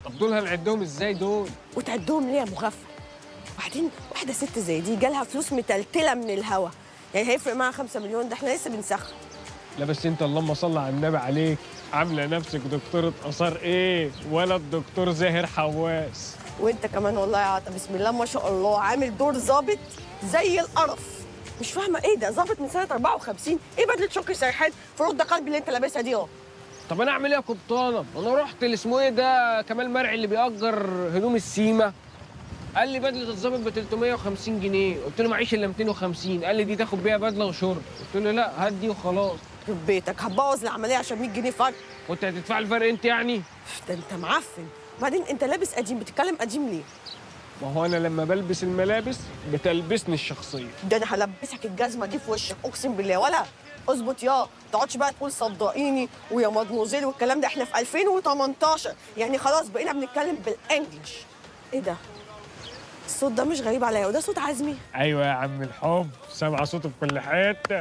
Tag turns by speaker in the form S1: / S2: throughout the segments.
S1: دول هنعدهم ازاي دول؟
S2: وتعدهم ليه يا مغفل؟ وبعدين واحده ست زي دي جالها فلوس متلتله من الهوا، يعني هيفرق معاها 5 مليون؟ ده احنا لسه بنسخن.
S1: لا بس انت اللهم صل على النبي عليك، عامله نفسك دكتوره اثار ايه ولا الدكتور زاهر حواس.
S2: وانت كمان والله يا عطا بسم الله ما شاء الله عامل دور ظابط زي القرف. مش فاهمه ايه ده، ظابط من سنه 54؟ ايه بدله شكر سرحان في رد قلبي اللي انت لابسها دي اهو؟
S1: طب انا اعمل ايه يا قبطانه؟ انا رحت اللي اسمه ايه ده كمال مرعي اللي بيأجر هدوم السيما، قال لي بدله الظابط ب 350 جنيه، قلت له معيش الا 250، قال لي دي تاخد بيها بدله وشرب، قلت له لا هات دي وخلاص.
S2: يخرب بيتك هتبوظ العمليه عشان 100 جنيه فرق.
S1: وانت هتدفع الفرق انت يعني؟
S2: ده انت معفن. وبعدين انت لابس قديم، بتتكلم قديم ليه؟
S1: ما هو انا لما بلبس الملابس بتلبسني الشخصيه.
S2: ده انا هلبسك الجزمه دي في وشك اقسم بالله. ولا اظبط يا ما تقعدش بقى تقول صدقيني ويا مدموزيل والكلام ده، احنا في 2018 يعني خلاص بقينا بنتكلم بالانجلش. ايه ده؟ الصوت ده مش غريب عليا، وده صوت عزمي.
S1: ايوه يا عم الحب، سامعه صوته في كل حته.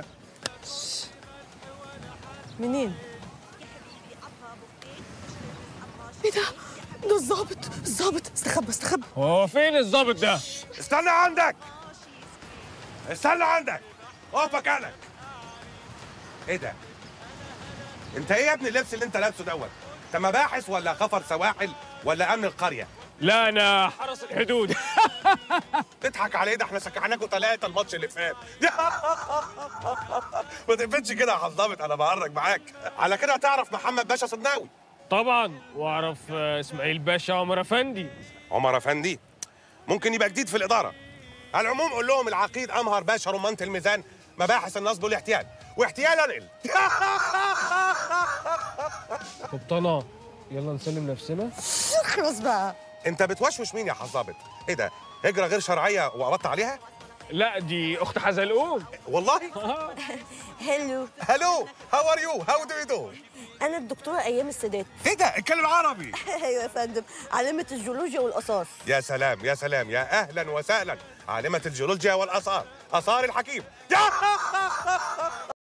S2: منين؟ ايه ده؟ ده الظابط، الظابط استخبى استخبى.
S1: هو فين الظابط ده؟
S3: استنى عندك، استنى عندك، اقف مكانك. ايه ده؟ انت ايه يا ابني اللبس اللي انت لابسه دوت؟ انت مباحث ولا خفر سواحل ولا امن القريه؟
S1: لا انا حرس الحدود.
S3: تضحك على ايه؟ ده احنا سكعناكوا 3 الماتش اللي فات. ما تقفلش كده يا حظابط، انا بهرج معاك. على كده هتعرف محمد باشا صدناوي؟
S1: طبعا، واعرف اسماعيل باشا عمر افندي.
S3: عمر افندي ممكن يبقى جديد في الاداره. على العموم قول لهم العقيد امهر باشا رمانه الميزان، مباحث النصب والاحتيال، واحتيال انقل.
S1: قبطانه يلا نسلم نفسنا.
S2: خلاص بقى.
S3: انت بتوشوش مين يا حظابط؟ ايه ده؟ هجره غير شرعيه وقبضت عليها؟
S1: لا دي اخت حزلقوم.
S3: والله؟
S2: هلو
S3: هلو، هاو ار يو؟ هاو دو يو دو؟
S2: انا الدكتوره ايام السادات.
S3: ايه ده؟ اتكلم عربي.
S2: ايوه يا فندم، عالمه الجيولوجيا والاثار.
S3: يا سلام يا سلام، يا اهلا وسهلا، عالمه الجيولوجيا والاثار، اثار الحكيم.